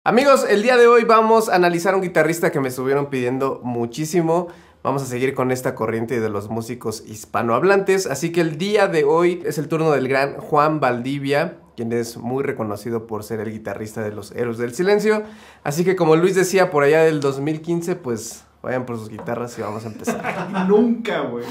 Amigos, el día de hoy vamos a analizar a un guitarrista que me estuvieron pidiendo muchísimo. Vamos a seguir con esta corriente de los músicos hispanohablantes. Así que el día de hoy es el turno del gran Juan Valdivia, quien es muy reconocido por ser el guitarrista de los Héroes del Silencio. Así que como Luis decía por allá del 2015, pues vayan por sus guitarras y vamos a empezar. Nunca, güey.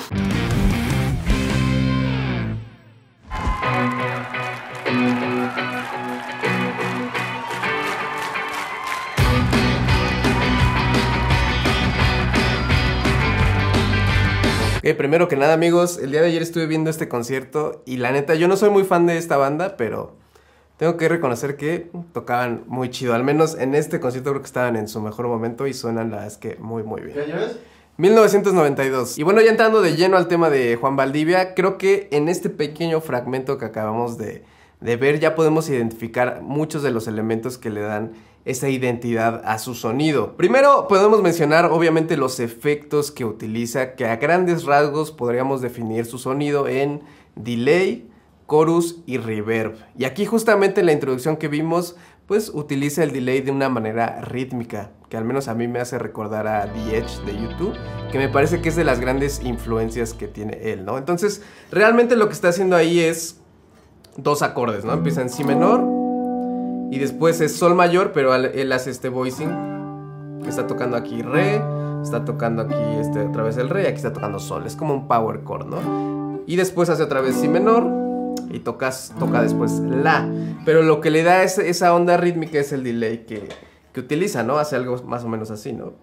Primero que nada, amigos, el día de ayer estuve viendo este concierto y la neta, yo no soy muy fan de esta banda, pero tengo que reconocer que tocaban muy chido. Al menos en este concierto creo que estaban en su mejor momento y suenan, la verdad es que muy bien. ¿Qué año es? 1992. Y bueno, ya entrando de lleno al tema de Juan Valdivia, creo que en este pequeño fragmento que acabamos de ver ya podemos identificar muchos de los elementos que le dan esa identidad a su sonido. Primero podemos mencionar obviamente los efectos que utiliza, que a grandes rasgos podríamos definir su sonido en delay, chorus y reverb. Y aquí justamente en la introducción que vimos, pues utiliza el delay de una manera rítmica, que al menos a mí me hace recordar a The Edge de YouTube, que me parece que es de las grandes influencias que tiene él, ¿no? Entonces, realmente lo que está haciendo ahí es dos acordes, ¿no? Empieza en Si menor y después es Sol mayor, pero él hace este voicing que está tocando aquí Re, está tocando aquí otra vez el Re y aquí está tocando Sol. Es como un power chord, ¿no? Y después hace otra vez Si menor y toca después La. Pero lo que le da esa onda rítmica es el delay que utiliza, ¿no? Hace algo más o menos así, ¿no?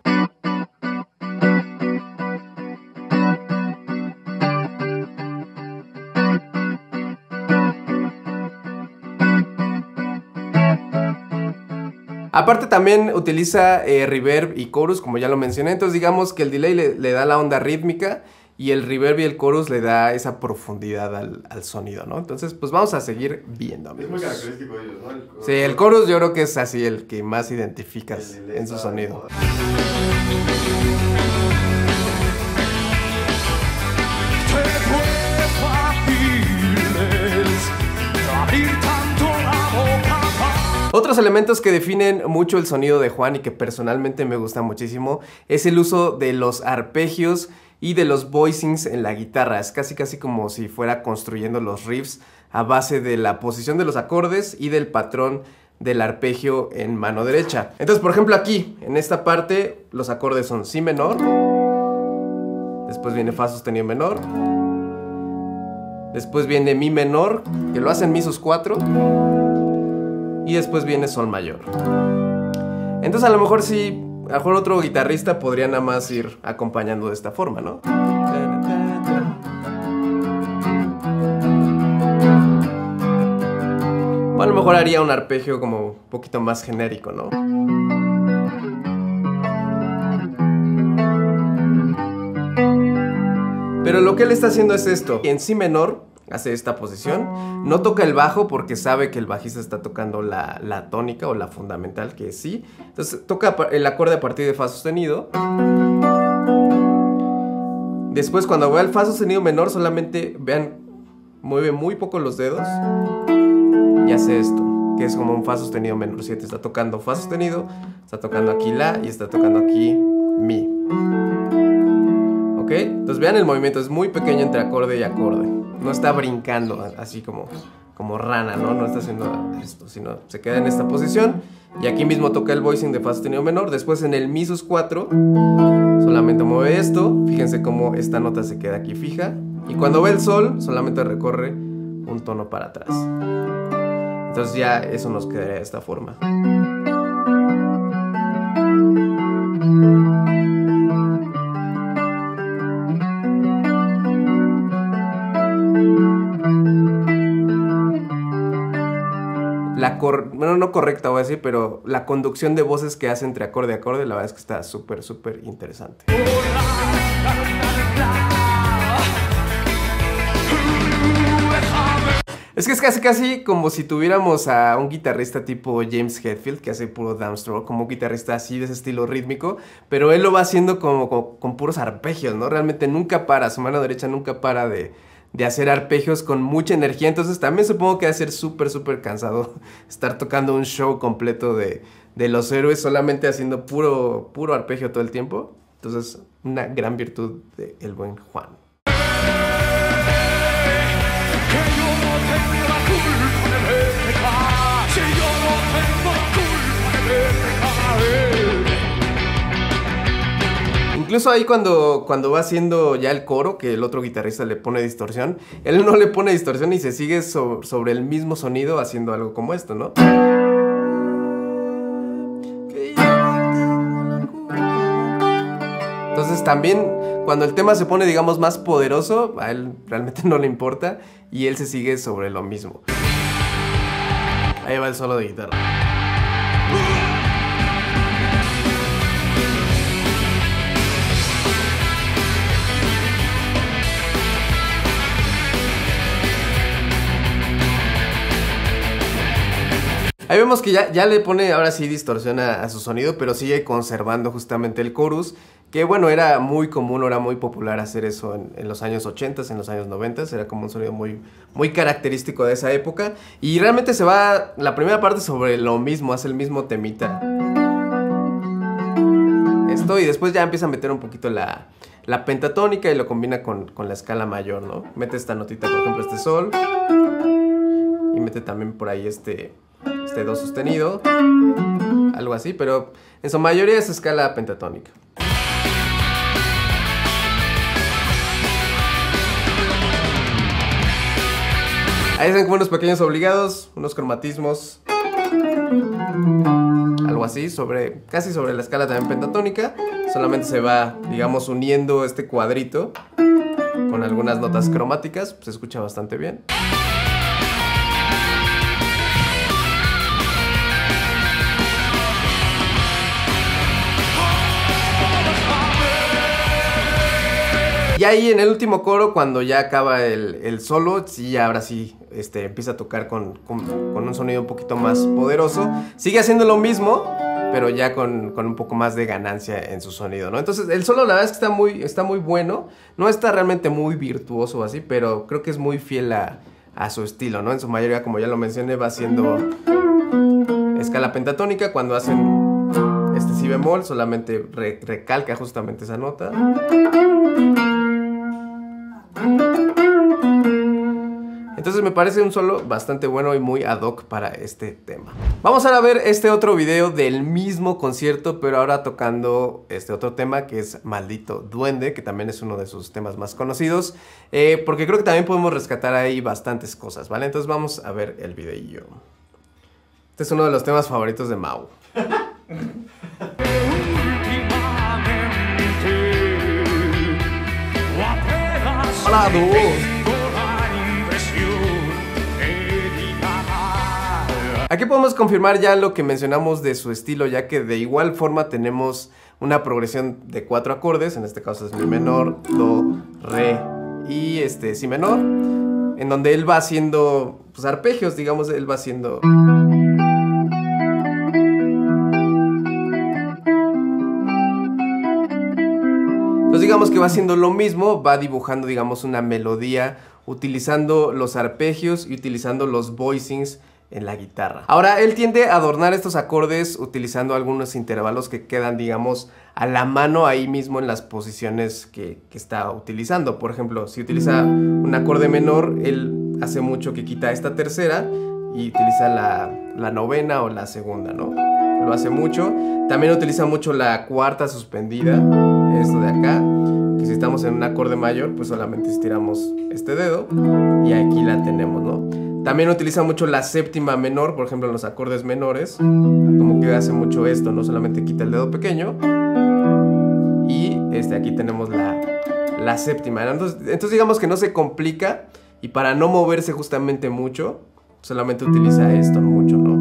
Aparte también utiliza reverb y chorus, como ya lo mencioné. Entonces digamos que el delay le da la onda rítmica y el reverb y el chorus le da esa profundidad al sonido, ¿no? Entonces pues vamos a seguir viendo, amigos. Es muy característico de ellos, ¿no? Sí, el chorus yo creo que es así el que más identificas en su sonido. Otros elementos que definen mucho el sonido de Juan y que personalmente me gusta muchísimo es el uso de los arpegios y de los voicings en la guitarra. Es casi como si fuera construyendo los riffs a base de la posición de los acordes y del patrón del arpegio en mano derecha. Entonces, por ejemplo, aquí, en esta parte, los acordes son Si menor, después viene Fa sostenido menor, después viene Mi menor, que lo hace en Mi sus 4, y después viene Sol mayor. Entonces a lo mejor sí, a lo mejor otro guitarrista podría nada más ir acompañando de esta forma, ¿no? O a lo mejor haría un arpegio como un poquito más genérico, ¿no? Pero lo que él está haciendo es esto. En Si menor hace esta posición, no toca el bajo porque sabe que el bajista está tocando la tónica o la fundamental, que es Si. Entonces toca el acorde a partir de Fa sostenido. Después cuando va al Fa sostenido menor solamente, vean, mueve muy poco los dedos y hace esto, que es como un Fa sostenido menor 7. Está tocando Fa sostenido, está tocando aquí La y está tocando aquí Mi. ¿Ok? Entonces vean el movimiento, es muy pequeño entre acorde y acorde. No está brincando así como rana, ¿no? No está haciendo esto, sino se queda en esta posición. Y aquí mismo toca el voicing de Fa sostenido menor. Después en el Mi sus 4 solamente mueve esto. Fíjense cómo esta nota se queda aquí fija. Y cuando ve el Sol solamente recorre un tono para atrás. Entonces ya eso nos quedaría de esta forma. Bueno, no correcta voy a decir, pero la conducción de voces que hace entre acorde y acorde, la verdad es que está súper interesante. Es que es casi como si tuviéramos a un guitarrista tipo James Hetfield, que hace puro downstroke, como un guitarrista así de ese estilo rítmico, pero él lo va haciendo como con puros arpegios, ¿no? Realmente nunca para, su mano derecha nunca para de hacer arpegios con mucha energía. Entonces también supongo que va a ser súper cansado estar tocando un show completo de de los héroes solamente haciendo puro arpegio todo el tiempo. Entonces, una gran virtud del buen Juan. Incluso ahí cuando va haciendo ya el coro, que el otro guitarrista le pone distorsión, él no le pone distorsión y se sigue sobre el mismo sonido haciendo algo como esto, ¿no? Entonces también cuando el tema se pone, digamos, más poderoso, a él realmente no le importa y él se sigue sobre lo mismo. Ahí va el solo de guitarra. Ahí vemos que ya le pone ahora sí distorsión a su sonido, pero sigue conservando justamente el chorus, que bueno, era muy común, era muy popular hacer eso en los años 80, en los años 90, era como un sonido muy característico de esa época, y realmente se va la primera parte sobre lo mismo, hace el mismo temita. Esto, y después ya empieza a meter un poquito la pentatónica y lo combina con la escala mayor, ¿no? Mete esta notita, por ejemplo, este sol, y mete también por ahí este do sostenido, algo así, pero en su mayoría es escala pentatónica. Ahí están como unos pequeños obligados, unos cromatismos, algo así, casi sobre la escala también pentatónica. Solamente se va, digamos, uniendo este cuadrito con algunas notas cromáticas, pues se escucha bastante bien. Y ahí en el último coro, cuando ya acaba el solo, sí, ahora sí empieza a tocar con un sonido un poquito más poderoso. Sigue haciendo lo mismo, pero ya con un poco más de ganancia en su sonido, ¿no? Entonces el solo la verdad es que está muy bueno. No está realmente muy virtuoso así, pero creo que es muy fiel a su estilo, ¿no? En su mayoría, como ya lo mencioné, va haciendo escala pentatónica. Cuando hacen este si bemol, solamente recalca justamente esa nota. Entonces me parece un solo bastante bueno y muy ad hoc para este tema. Vamos ahora a ver este otro video del mismo concierto, pero ahora tocando este otro tema que es Maldito Duende, que también es uno de sus temas más conocidos, porque creo que también podemos rescatar ahí bastantes cosas, ¿vale? Entonces vamos a ver el videillo. Este es uno de los temas favoritos de Mau. Hola, aquí podemos confirmar ya lo que mencionamos de su estilo, ya que de igual forma tenemos una progresión de 4 acordes, en este caso es mi menor, do, re y si menor, en donde él va haciendo pues arpegios, digamos, él va haciendo... Entonces digamos que va haciendo lo mismo, va dibujando, digamos, una melodía utilizando los arpegios y utilizando los voicings en la guitarra. Ahora, él tiende a adornar estos acordes utilizando algunos intervalos que quedan, digamos, a la mano ahí mismo en las posiciones que está utilizando. Por ejemplo, si utiliza un acorde menor, él hace mucho que quita esta tercera y utiliza la novena o la segunda, ¿no? Lo hace mucho. También utiliza mucho la cuarta suspendida, esto de acá, que si estamos en un acorde mayor, pues solamente estiramos este dedo y aquí la tenemos, ¿no? También utiliza mucho la séptima menor, por ejemplo en los acordes menores, como que hace mucho esto, no solamente quita el dedo pequeño y aquí tenemos la séptima. Entonces digamos que no se complica y para no moverse justamente mucho, solamente utiliza esto mucho, ¿no?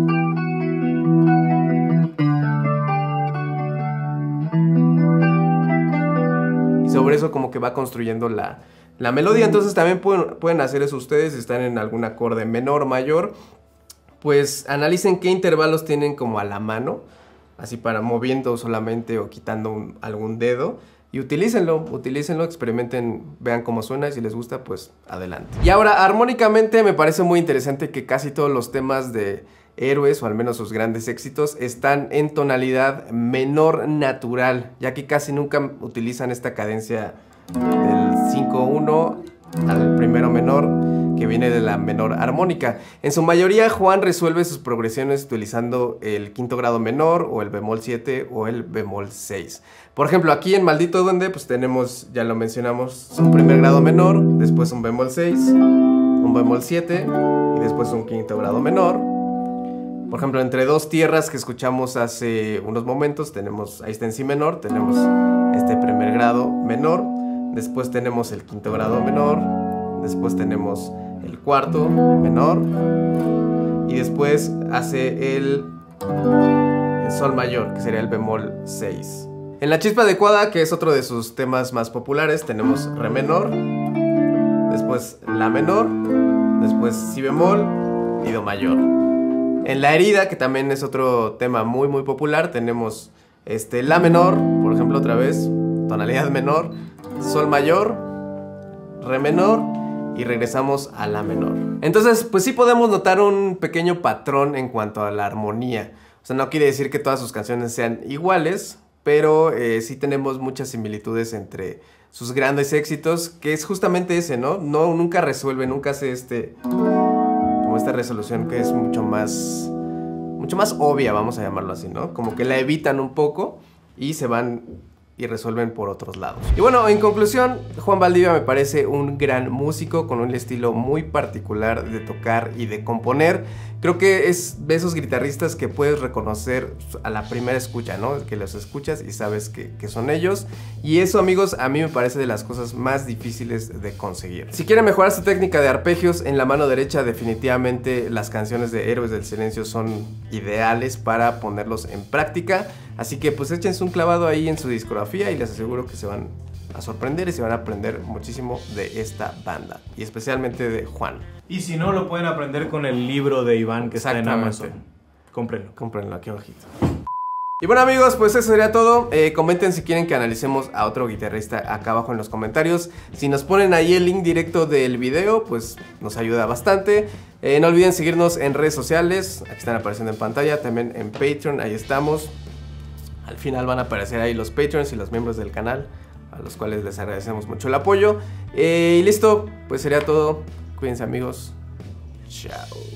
Sobre eso como que va construyendo la melodía. Entonces también pueden hacer eso ustedes si están en algún acorde menor o mayor. Pues analicen qué intervalos tienen como a la mano, así para moviendo solamente o quitando algún dedo. Y utilícenlo, experimenten, vean cómo suena y si les gusta, pues adelante. Y ahora, armónicamente me parece muy interesante que casi todos los temas de héroes, o al menos sus grandes éxitos, están en tonalidad menor natural, ya que casi nunca utilizan esta cadencia del 5-1 al primero menor, que viene de la menor armónica. En su mayoría, Juan resuelve sus progresiones utilizando el quinto grado menor, o el bemol 7, o el bemol 6. Por ejemplo, aquí en Maldito Duende, pues tenemos, ya lo mencionamos, un primer grado menor, después un bemol 6, un bemol 7, y después un quinto grado menor. Por ejemplo, entre Dos Tierras, que escuchamos hace unos momentos, tenemos, ahí está en si menor, tenemos este primer grado menor, después tenemos el quinto grado menor, después tenemos el cuarto menor, y después hace el sol mayor, que sería el bemol 6. En La Chispa Adecuada, que es otro de sus temas más populares, tenemos re menor, después la menor, después si bemol y do mayor. En La Herida, que también es otro tema muy popular, tenemos la menor, por ejemplo, otra vez, tonalidad menor, sol mayor, re menor, y regresamos a la menor. Entonces, pues sí podemos notar un pequeño patrón en cuanto a la armonía. O sea, no quiere decir que todas sus canciones sean iguales, pero sí tenemos muchas similitudes entre sus grandes éxitos, que es justamente ese, ¿no? Nunca resuelve, nunca hace como esta resolución que es mucho más obvia, vamos a llamarlo así, ¿no? Como que la evitan un poco y se van y resuelven por otros lados. Y bueno, en conclusión, Juan Valdivia me parece un gran músico con un estilo muy particular de tocar y de componer. Creo que es de esos guitarristas que puedes reconocer a la primera escucha, ¿no? Que los escuchas y sabes que son ellos. Y eso, amigos, a mí me parece de las cosas más difíciles de conseguir. Si quieren mejorar su técnica de arpegios, en la mano derecha definitivamente las canciones de Héroes del Silencio son ideales para ponerlos en práctica. Así que pues échense un clavado ahí en su discografía y les aseguro que se van a sorprender y se van a aprender muchísimo de esta banda, y especialmente de Juan. Y si no, lo pueden aprender con el libro de Iván que está en Amazon. Cómprenlo. Cómprenlo, aquí abajito. Y bueno, amigos, pues eso sería todo. Comenten si quieren que analicemos a otro guitarrista acá abajo en los comentarios. Si nos ponen ahí el link directo del video, pues nos ayuda bastante. No olviden seguirnos en redes sociales, aquí están apareciendo en pantalla, también en Patreon, ahí estamos. Al final van a aparecer ahí los Patreons y los miembros del canal, a los cuales les agradecemos mucho el apoyo. Y listo, pues sería todo. Cuídense, amigos. Chao.